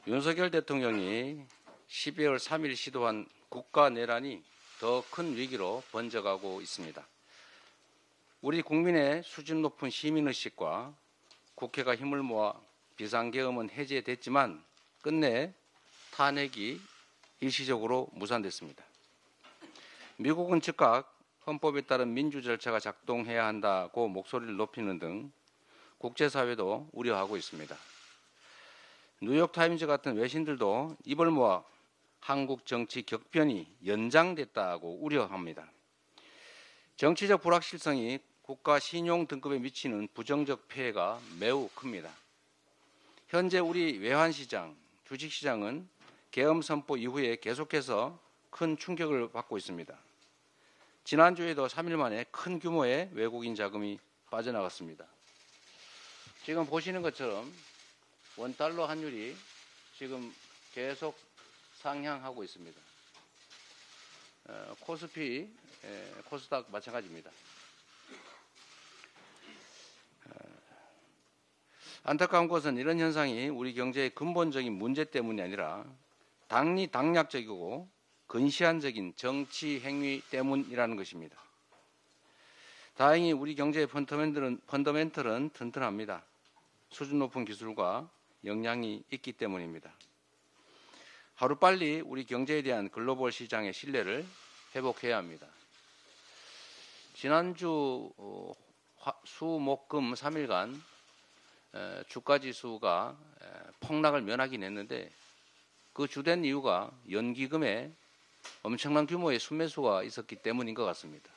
윤석열 대통령이 12월 3일 시도한 국가 내란이 더 큰 위기로 번져가고 있습니다. 우리 국민의 수준 높은 시민의식과 국회가 힘을 모아 비상계엄은 해제됐지만 끝내 탄핵이 일시적으로 무산됐습니다. 미국은 즉각 헌법에 따른 민주 절차가 작동해야 한다고 목소리를 높이는 등 국제사회도 우려하고 있습니다. 뉴욕타임즈 같은 외신들도 입을 모아 한국 정치 격변이 연장됐다고 우려합니다. 정치적 불확실성이 국가 신용 등급에 미치는 부정적 폐해가 매우 큽니다. 현재 우리 외환시장, 주식시장은 계엄 선포 이후에 계속해서 큰 충격을 받고 있습니다. 지난주에도 3일 만에 큰 규모의 외국인 자금이 빠져나갔습니다. 지금 보시는 것처럼 원달러 환율이 지금 계속 상향하고 있습니다. 코스피, 코스닥 마찬가지입니다. 안타까운 것은 이런 현상이 우리 경제의 근본적인 문제 때문이 아니라 당략적이고 근시안적인 정치 행위 때문이라는 것입니다. 다행히 우리 경제의 펀더멘털은 튼튼합니다. 수준 높은 기술과 역량이 있기 때문입니다. 하루빨리 우리 경제에 대한 글로벌 시장의 신뢰를 회복해야 합니다. 지난주 수, 목, 금 3일간 주가지수가 폭락을 면하긴 했는데 그 주된 이유가 연기금에 엄청난 규모의 순매수가 있었기 때문인 것 같습니다.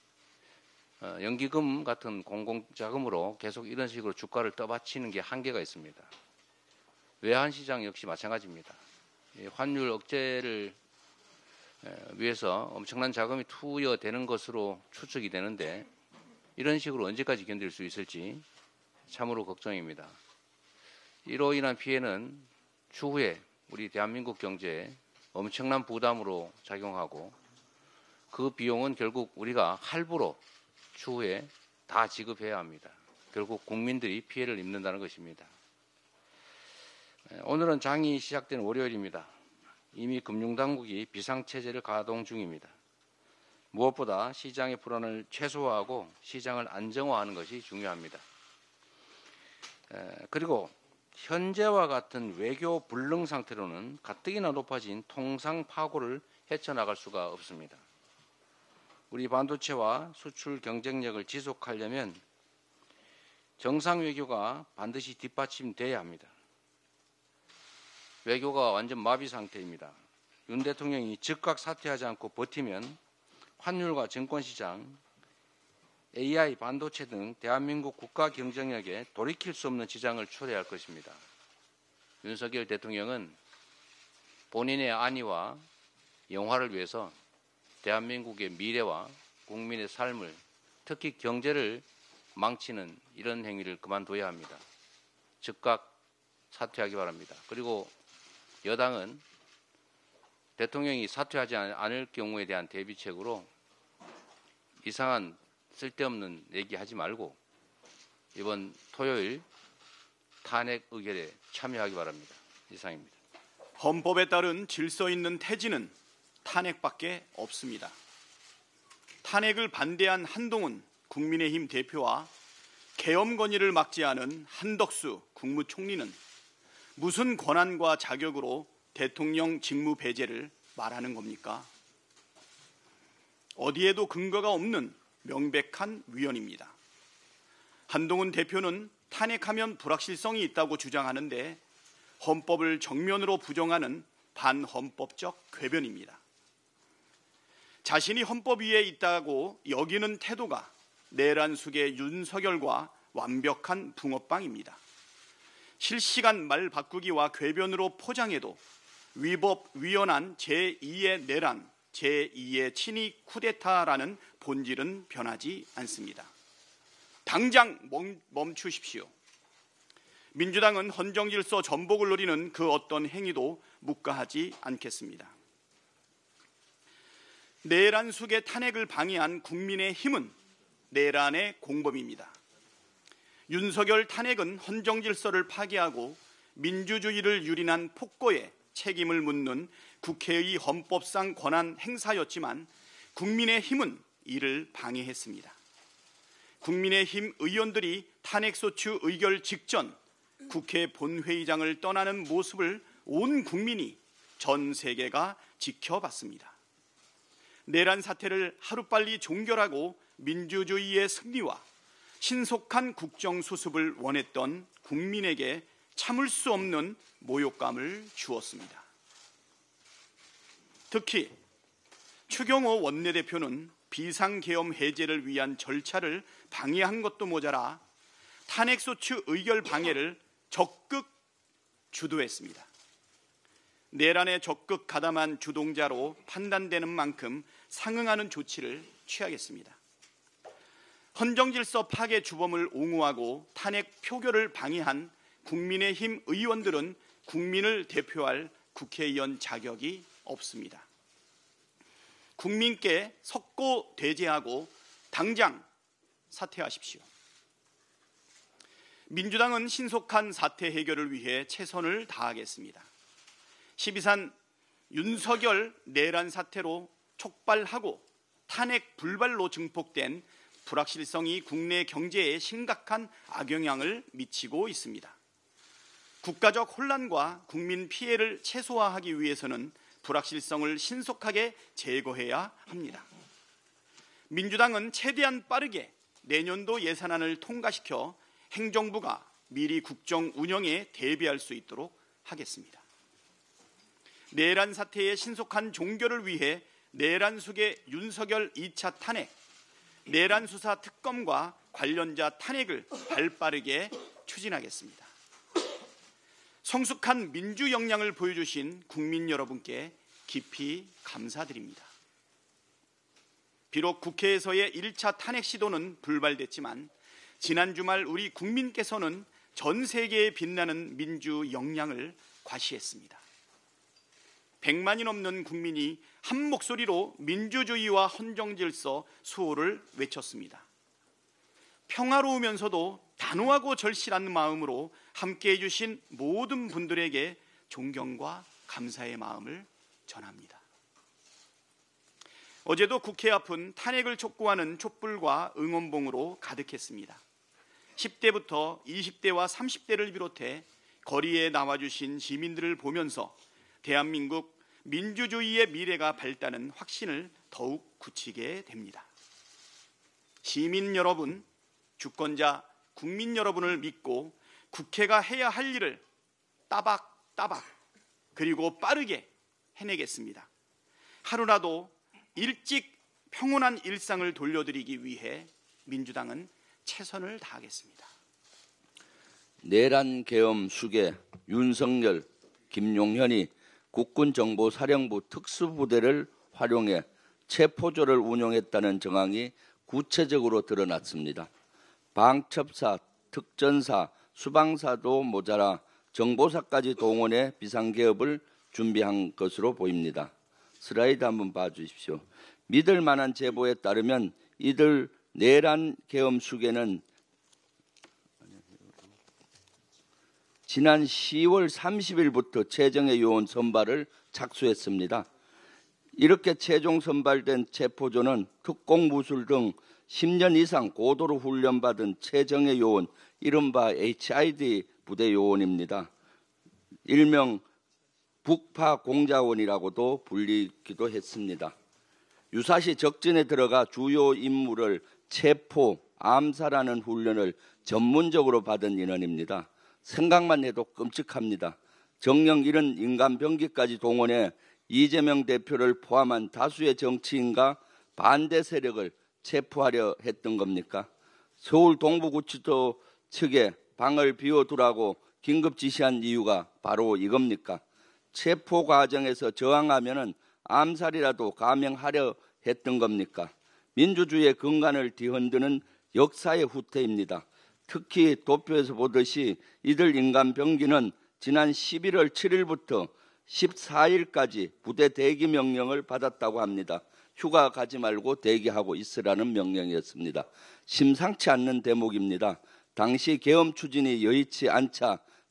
연기금 같은 공공자금으로 계속 이런 식으로 주가를 떠받치는 게 한계가 있습니다. 외환시장 역시 마찬가지입니다. 환율 억제를 위해서 엄청난 자금이 투여되는 것으로 추측이 되는데 이런 식으로 언제까지 견딜 수 있을지 참으로 걱정입니다. 이로 인한 피해는 추후에 우리 대한민국 경제에 엄청난 부담으로 작용하고 그 비용은 결국 우리가 할부로 추후에 다 지급해야 합니다. 결국 국민들이 피해를 입는다는 것입니다. 오늘은 장이 시작된 월요일입니다. 이미 금융당국이 비상체제를 가동 중입니다. 무엇보다 시장의 불안을 최소화하고 시장을 안정화하는 것이 중요합니다. 그리고 현재와 같은 외교 불능 상태로는 가뜩이나 높아진 통상 파고를 헤쳐나갈 수가 없습니다. 우리 반도체와 수출 경쟁력을 지속하려면 정상 외교가 반드시 뒷받침돼야 합니다. 외교가 완전 마비 상태입니다. 윤 대통령이 즉각 사퇴하지 않고 버티면 환율과 증권시장, AI, 반도체 등 대한민국 국가 경쟁력에 돌이킬 수 없는 지장을 초래할 것입니다. 윤석열 대통령은 본인의 안위와 영화를 위해서 대한민국의 미래와 국민의 삶을, 특히 경제를 망치는 이런 행위를 그만둬야 합니다. 즉각 사퇴하기 바랍니다. 그리고 여당은 대통령이 사퇴하지 않을 경우에 대한 대비책으로 이상한 쓸데없는 얘기하지 말고 이번 토요일 탄핵 의결에 참여하기 바랍니다. 이상입니다. 헌법에 따른 질서 있는 태진은 탄핵밖에 없습니다. 탄핵을 반대한 한동훈 국민의힘 대표와 계엄 건의를 막지 않은 한덕수 국무총리는 무슨 권한과 자격으로 대통령 직무 배제를 말하는 겁니까? 어디에도 근거가 없는 명백한 위헌입니다. 한동훈 대표는 탄핵하면 불확실성이 있다고 주장하는데 헌법을 정면으로 부정하는 반헌법적 궤변입니다. 자신이 헌법 위에 있다고 여기는 태도가 내란숙의 윤석열과 완벽한 붕어빵입니다. 실시간 말 바꾸기와 궤변으로 포장해도 위법 위헌한 제2의 내란, 제2의 친위 쿠데타라는 본질은 변하지 않습니다. 당장 멈추십시오. 민주당은 헌정질서 전복을 노리는 그 어떤 행위도 묵과하지 않겠습니다. 내란 속의 탄핵을 방해한 국민의힘은 내란의 공범입니다. 윤석열 탄핵은 헌정질서를 파괴하고 민주주의를 유린한 폭거에 책임을 묻는 국회의 헌법상 권한 행사였지만 국민의힘은 이를 방해했습니다. 국민의힘 의원들이 탄핵소추 의결 직전 국회 본회의장을 떠나는 모습을 온 국민이, 전 세계가 지켜봤습니다. 내란 사태를 하루빨리 종결하고 민주주의의 승리와 신속한 국정수습을 원했던 국민에게 참을 수 없는 모욕감을 주었습니다. 특히 추경호 원내대표는 비상계엄 해제를 위한 절차를 방해한 것도 모자라 탄핵소추 의결 방해를 적극 주도했습니다. 내란에 적극 가담한 주동자로 판단되는 만큼 상응하는 조치를 취하겠습니다. 헌정질서 파괴 주범을 옹호하고 탄핵 표결을 방해한 국민의힘 의원들은 국민을 대표할 국회의원 자격이 없습니다. 국민께 석고대죄하고 당장 사퇴하십시오. 민주당은 신속한 사태 해결을 위해 최선을 다하겠습니다. 12산 윤석열 내란 사태로 촉발하고 탄핵 불발로 증폭된 불확실성이 국내 경제에 심각한 악영향을 미치고 있습니다. 국가적 혼란과 국민 피해를 최소화하기 위해서는 불확실성을 신속하게 제거해야 합니다. 민주당은 최대한 빠르게 내년도 예산안을 통과시켜 행정부가 미리 국정 운영에 대비할 수 있도록 하겠습니다. 내란 사태의 신속한 종결을 위해 내란 수계 윤석열 2차 탄핵, 내란 수사 특검과 관련자 탄핵을 발빠르게 추진하겠습니다. 성숙한 민주 역량을 보여주신 국민 여러분께 깊이 감사드립니다. 비록 국회에서의 1차 탄핵 시도는 불발됐지만 지난 주말 우리 국민께서는 전 세계에 빛나는 민주 역량을 과시했습니다. 100만이 넘는 국민이 한 목소리로 민주주의와 헌정질서 수호를 외쳤습니다. 평화로우면서도 단호하고 절실한 마음으로 함께해 주신 모든 분들에게 존경과 감사의 마음을 전합니다. 어제도 국회 앞은 탄핵을 촉구하는 촛불과 응원봉으로 가득했습니다. 10대부터 20대와 30대를 비롯해 거리에 나와주신 시민들을 보면서 대한민국 민주주의의 미래가 밝다는 확신을 더욱 굳히게 됩니다. 시민 여러분, 주권자 국민 여러분을 믿고 국회가 해야 할 일을 따박따박 그리고 빠르게 해내겠습니다. 하루라도 일찍 평온한 일상을 돌려드리기 위해 민주당은 최선을 다하겠습니다. 내란 계엄 수계 윤석열, 김용현이 국군정보사령부 특수부대를 활용해 체포조를 운용했다는 정황이 구체적으로 드러났습니다. 방첩사, 특전사, 수방사도 모자라 정보사까지 동원해 비상개업을 준비한 것으로 보입니다. 슬라이드 한번 봐주십시오. 믿을 만한 제보에 따르면 이들 내란 계엄 수계는 지난 10월 30일부터 최정예 요원 선발을 착수했습니다. 이렇게 최종 선발된 체포조는 특공무술 등 10년 이상 고도로 훈련받은 최정예 요원, 이른바 HID 부대 요원입니다. 일명 북파공자원이라고도 불리기도 했습니다. 유사시 적진에 들어가 주요 임무를 체포, 암살하는 훈련을 전문적으로 받은 인원입니다. 생각만 해도 끔찍합니다. 정령 이런 인간병기까지 동원해 이재명 대표를 포함한 다수의 정치인과 반대 세력을 체포하려 했던 겁니까? 서울 동부구치소 측에 방을 비워두라고 긴급 지시한 이유가 바로 이겁니까? 체포 과정에서 저항하면은 암살이라도 감행하려 했던 겁니까? 민주주의의 근간을 뒤흔드는 역사의 후퇴입니다. 특히 도표에서 보듯이 이들 인간병기는 지난 11월 7일부터 14일까지 부대 대기 명령을 받았다고 합니다. 휴가 가지 말고 대기하고 있으라는 명령이었습니다. 심상치 않는 대목입니다. 당시 계엄 추진이 여의치 않자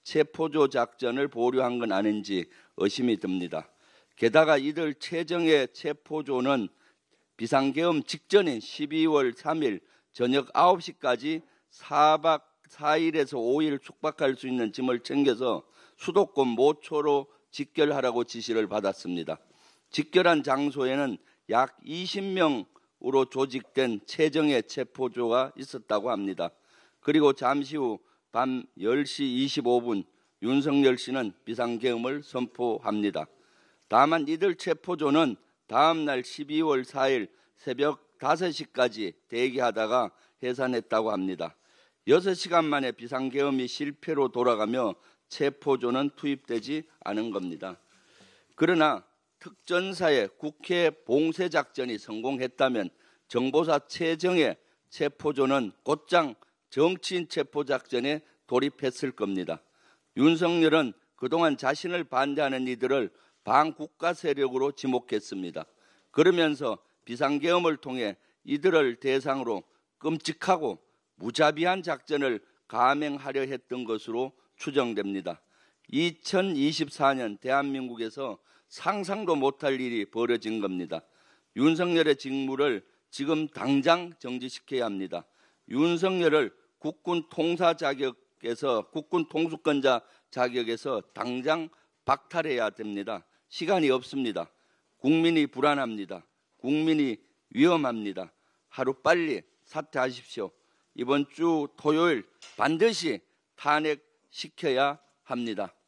체포조 작전을 보류한 건 아닌지 의심이 듭니다. 게다가 이들 최정예 체포조는 비상계엄 직전인 12월 3일 저녁 9시까지 4박 4일에서 5일 숙박할 수 있는 짐을 챙겨서 수도권 모초로 직결하라고 지시를 받았습니다. 직결한 장소에는 약 20명으로 조직된 최정예 체포조가 있었다고 합니다. 그리고 잠시 후 밤 10시 25분 윤석열 씨는 비상계엄을 선포합니다. 다만 이들 체포조는 다음 날 12월 4일 새벽 5시까지 대기하다가 해산했다고 합니다. 6시간 만에 비상계엄이 실패로 돌아가며 체포조는 투입되지 않은 겁니다. 그러나 특전사의 국회 봉쇄작전이 성공했다면 정보사 최정예 체포조는 곧장 정치인 체포작전에 돌입했을 겁니다. 윤석열은 그동안 자신을 반대하는 이들을 반국가 세력으로 지목했습니다. 그러면서 비상계엄을 통해 이들을 대상으로 끔찍하고 무자비한 작전을 감행하려 했던 것으로 추정됩니다. 2024년 대한민국에서 상상도 못할 일이 벌어진 겁니다. 윤석열의 직무를 지금 당장 정지시켜야 합니다. 윤석열을 국군 통사 자격에서 국군 통수권자 자격에서 당장 박탈해야 됩니다. 시간이 없습니다. 국민이 불안합니다. 국민이 위험합니다. 하루빨리 사퇴하십시오. 이번 주 토요일 반드시 탄핵시켜야 합니다.